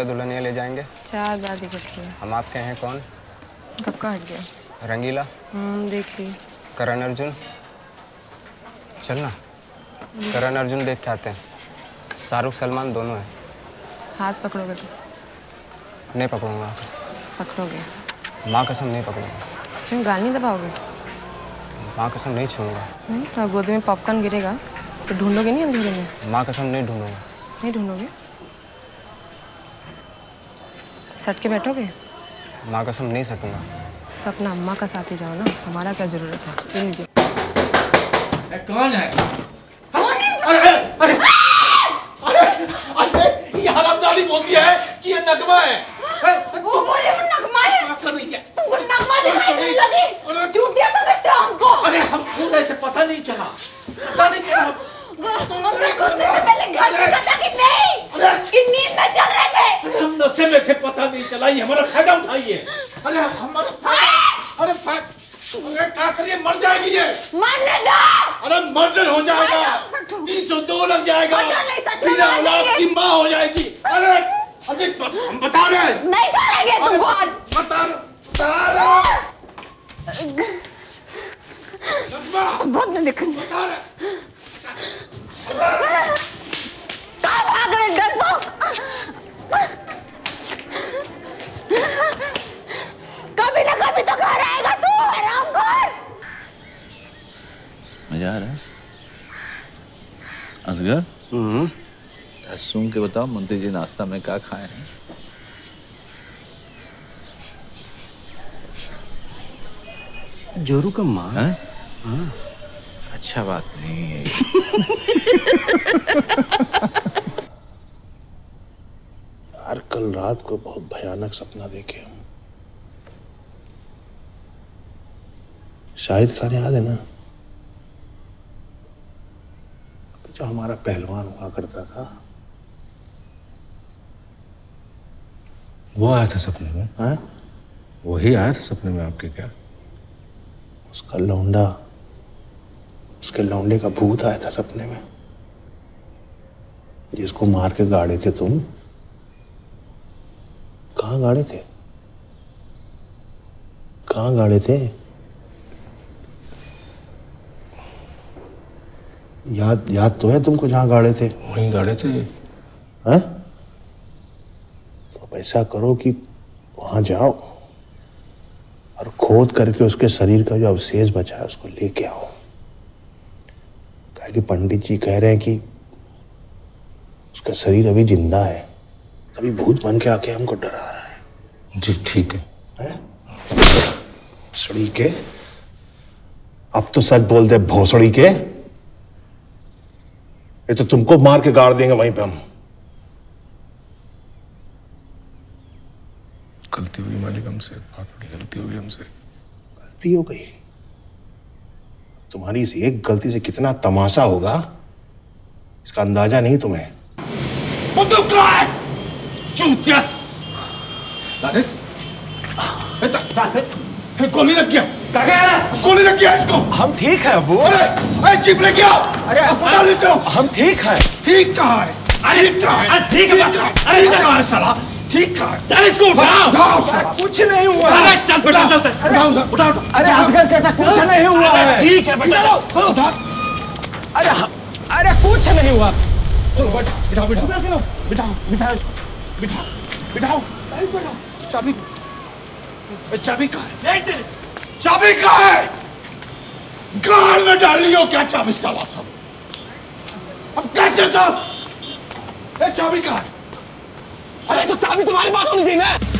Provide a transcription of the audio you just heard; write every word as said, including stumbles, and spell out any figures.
वाले दुल्हनिया ले जाएंगे? चार बार दिख रखी है। हम आपके हैं कौन? कब का हट गया? रंगीला। हम्म देख ली। करण अर्जुन। चलना करण अर्जुन देख के आते हैं। शाहरुख सलमान दोनों हैं। हाथ पकड़ोगे तो? नहीं पकड़ूंगा। पकड़ोगे? माँ कसम नहीं पकड़ूंगा। क्यों गाल नहीं दबाओगे? माँ कसम नहीं छूऊंगा। नहीं तो गोदी में पॉपकॉर्न गिरेगा तो ढूंढोगे नहीं अंधेरे में? माँ कसम नहीं ढूंढूंगा। नहीं ढूंढोगे? सट के बैठोगे? माँ कसम नहीं सटूंगा। तो अपना अम्मा का साथ ही जाओ ना, हमारा क्या जरूरत है? ये लीजिए। कौन है? अरे अरे अरे अरे ये हरामजादी बोलती है कि ये नगमा है। वो बोले वो नगमा है। क्या कर रही है? तुमको नगमा दिखाई देने लगी? झूठिया समझते हो हमको? अरे हम सो रहे थे, पता नहीं चला, पता नहीं चला। अंदर घुसने से पहले घर देखा था कि नहीं? कि नींद में चल रहे थे? अरे हम नशे में थे, पता नहीं चला। ये हमारा फायदा उठाइए। अरे हमारा फायदा, अरे फायदा, अरे क्या करिए, मर जाएगी ये। मरने दो। अरे मर्डर हो जाएगा, तीन सौ दो लग जाएगा, बिना औलाद की माँ हो जाएगी। अरे अरे हम बता रहे हैं, नहीं छोड़ेंगे तुमको आज। बता बता रहे बहुत नहीं दिख बता रहे कहाँ भाग रहे डरपोक? कभी ना कभी तो घर आएगा तू हरामखोर। मजा आ रहा है? असगर, हम्म सुन के बताओ मंत्री जी नाश्ता में क्या खाए हैं? जोरू का माँ। हाँ? अच्छा बात नहीं है। यार कल रात को बहुत भयानक सपना देखे हम। शाहिद खान याद है ना, जो हमारा पहलवान हुआ करता था? वो आया था सपने में? हाँ? वही आया था सपने में आपके? क्या उसका लौंडा, उसके लौंडे का भूत आया था सपने में, जिसको मार के गाड़े थे तुम। कहाँ गाड़े थे? कहाँ गाड़े थे? याद याद तो है तुमको जहाँ गाड़े थे? वहीं गाड़े थे। हैं? तो ऐसा करो कि वहां जाओ और खोद करके उसके शरीर का जो अवशेष बचा है उसको लेके आओ। कहा कि पंडित जी कह रहे हैं कि उसका शरीर अभी जिंदा है, तभी भूत बन के आके हमको डरा रहा है। जी ठीक है, है? सड़ी के, अब तो सच बोल दे भोसड़ी के। ये तो तुमको मार के गाड़ देंगे वहीं पे हम। गलती हुई मालिक हमसे, बहुत बड़ी गलती हुई हमसे। गलती हो गई? तुम्हारी इस एक गलती से कितना तमाशा होगा इसका अंदाजा नहीं तुम्हें। बंदूक कहाँ है? चूतियास! दानिश, गोली लग गया। गोली लग गया इसको। हम ठीक है अबू। अरे अरे जीप ले गया। अरे अस्पताल ले जाओ। हम ठीक है। ठीक कहाँ है? अरे ठीक कहाँ है? ठीक है। ठीक कहाँ है साला? ठीक कहाँ है? चल इसको उठाओ। उठाओ साला। कुछ नहीं हुआ। अरे चल बेटा चलते। उठाओ उठाओ उठाओ। अरे असगर चाचा कुछ नहीं हुआ है। ठीक है बेटा। उठा। अरे अरे कुछ नहीं हुआ। चलो बैठो बिठाओ बिठाओ बिठाओ बिठाओ इसको बिठाओ बिठाओ बिठाओ। चाबी चाबी कहाँ है? चाबी कहाँ है? गाड़ में डाल लियो क्या चाबी साला सब? अब कैसे सब? ए चाबी कहाँ है? अरे तो चाबी तुम्हारे पास होनी चाहिए ना।